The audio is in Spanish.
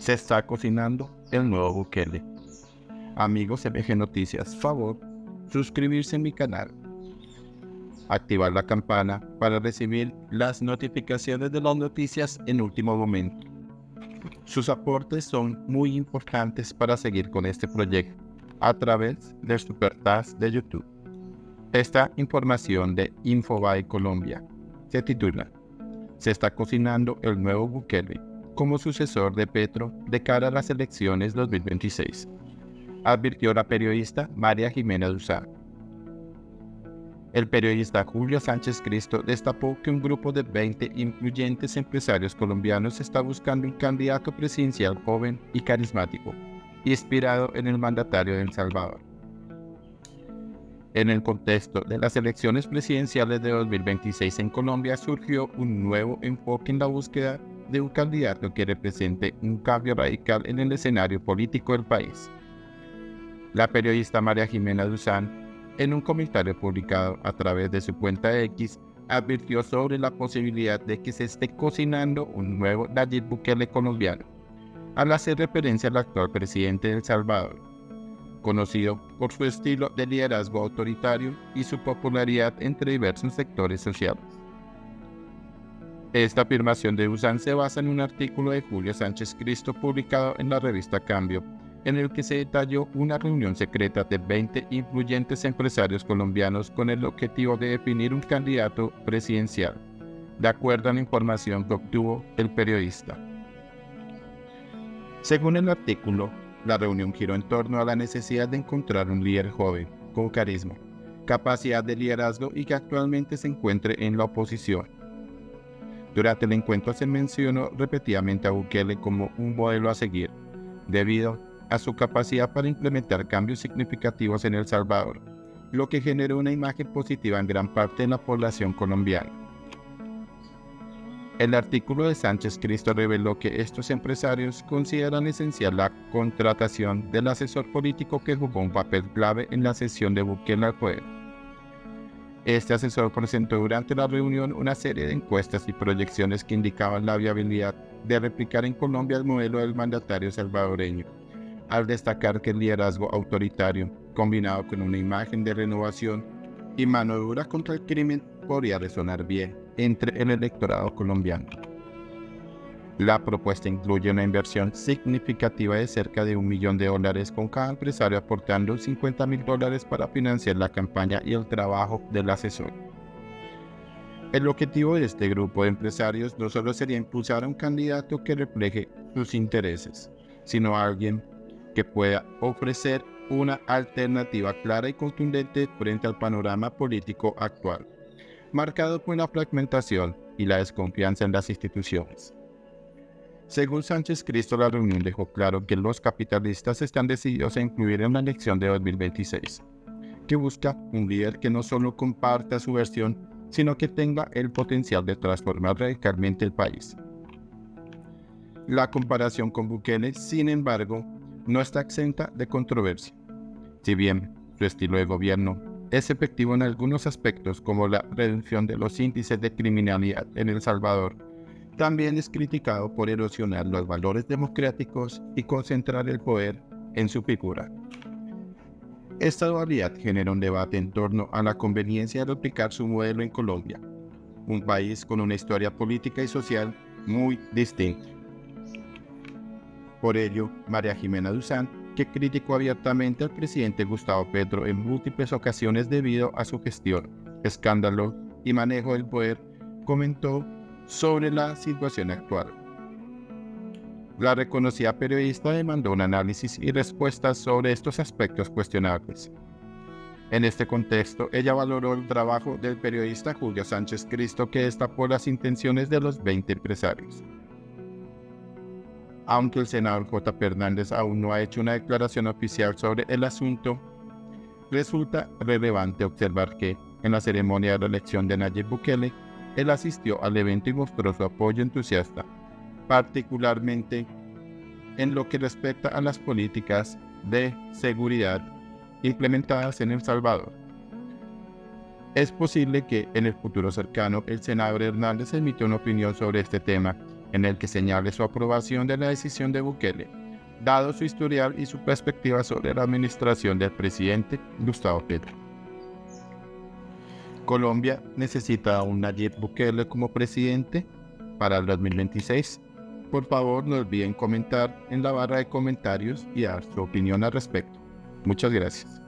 Se está cocinando el nuevo Bukele. Amigos de BG Noticias, favor, suscribirse a mi canal, activar la campana para recibir las notificaciones de las noticias en último momento. Sus aportes son muy importantes para seguir con este proyecto a través del Supertask de YouTube. Esta información de Infobae Colombia se titula "Se está cocinando el nuevo Bukele como sucesor de Petro de cara a las elecciones 2026", advirtió la periodista María Jimena Duzán. El periodista Julio Sánchez Cristo destapó que un grupo de 20 influyentes empresarios colombianos está buscando un candidato presidencial joven y carismático, inspirado en el mandatario de El Salvador. En el contexto de las elecciones presidenciales de 2026 en Colombia surgió un nuevo enfoque en la búsqueda de un candidato que represente un cambio radical en el escenario político del país. La periodista María Jimena Duzán, en un comentario publicado a través de su cuenta X, advirtió sobre la posibilidad de que se esté cocinando un nuevo Nayib Bukele colombiano, al hacer referencia al actual presidente de El Salvador, conocido por su estilo de liderazgo autoritario y su popularidad entre diversos sectores sociales. Esta afirmación de Duzán se basa en un artículo de Julio Sánchez Cristo publicado en la revista Cambio, en el que se detalló una reunión secreta de 20 influyentes empresarios colombianos con el objetivo de definir un candidato presidencial, de acuerdo a la información que obtuvo el periodista. Según el artículo, la reunión giró en torno a la necesidad de encontrar un líder joven, con carisma, capacidad de liderazgo y que actualmente se encuentre en la oposición. Durante el encuentro se mencionó repetidamente a Bukele como un modelo a seguir, debido a su capacidad para implementar cambios significativos en El Salvador, lo que generó una imagen positiva en gran parte de la población colombiana. El artículo de Sánchez Cristo reveló que estos empresarios consideran esencial la contratación del asesor político que jugó un papel clave en la cesión de Bukele al poder. Este asesor presentó durante la reunión una serie de encuestas y proyecciones que indicaban la viabilidad de replicar en Colombia el modelo del mandatario salvadoreño, al destacar que el liderazgo autoritario, combinado con una imagen de renovación y mano dura contra el crimen, podría resonar bien entre el electorado colombiano. La propuesta incluye una inversión significativa de cerca de $1 millón, con cada empresario aportando $50,000 para financiar la campaña y el trabajo del asesor. El objetivo de este grupo de empresarios no solo sería impulsar a un candidato que refleje sus intereses, sino a alguien que pueda ofrecer una alternativa clara y contundente frente al panorama político actual, marcado por la fragmentación y la desconfianza en las instituciones. Según Sánchez Cristo, la reunión dejó claro que los capitalistas están decididos a influir en la elección de 2026, que busca un líder que no solo comparta su versión, sino que tenga el potencial de transformar radicalmente el país. La comparación con Bukele, sin embargo, no está exenta de controversia. Si bien su estilo de gobierno es efectivo en algunos aspectos, como la reducción de los índices de criminalidad en El Salvador, también es criticado por erosionar los valores democráticos y concentrar el poder en su figura. Esta dualidad genera un debate en torno a la conveniencia de replicar su modelo en Colombia, un país con una historia política y social muy distinta. Por ello, María Jimena Duzán, que criticó abiertamente al presidente Gustavo Petro en múltiples ocasiones debido a su gestión, escándalo y manejo del poder, comentó sobre la situación actual. La reconocida periodista demandó un análisis y respuestas sobre estos aspectos cuestionables. En este contexto, ella valoró el trabajo del periodista Julio Sánchez Cristo, que destapó las intenciones de los 20 empresarios. Aunque el senador J. Hernández aún no ha hecho una declaración oficial sobre el asunto, resulta relevante observar que, en la ceremonia de reelección de Nayib Bukele, él asistió al evento y mostró su apoyo entusiasta, particularmente en lo que respecta a las políticas de seguridad implementadas en El Salvador. Es posible que en el futuro cercano el senador Hernández emita una opinión sobre este tema en el que señale su aprobación de la decisión de Bukele, dado su historial y su perspectiva sobre la administración del presidente Gustavo Petro. Colombia necesita a un Nayib Bukele como presidente para el 2026. Por favor, no olviden comentar en la barra de comentarios y dar su opinión al respecto. Muchas gracias.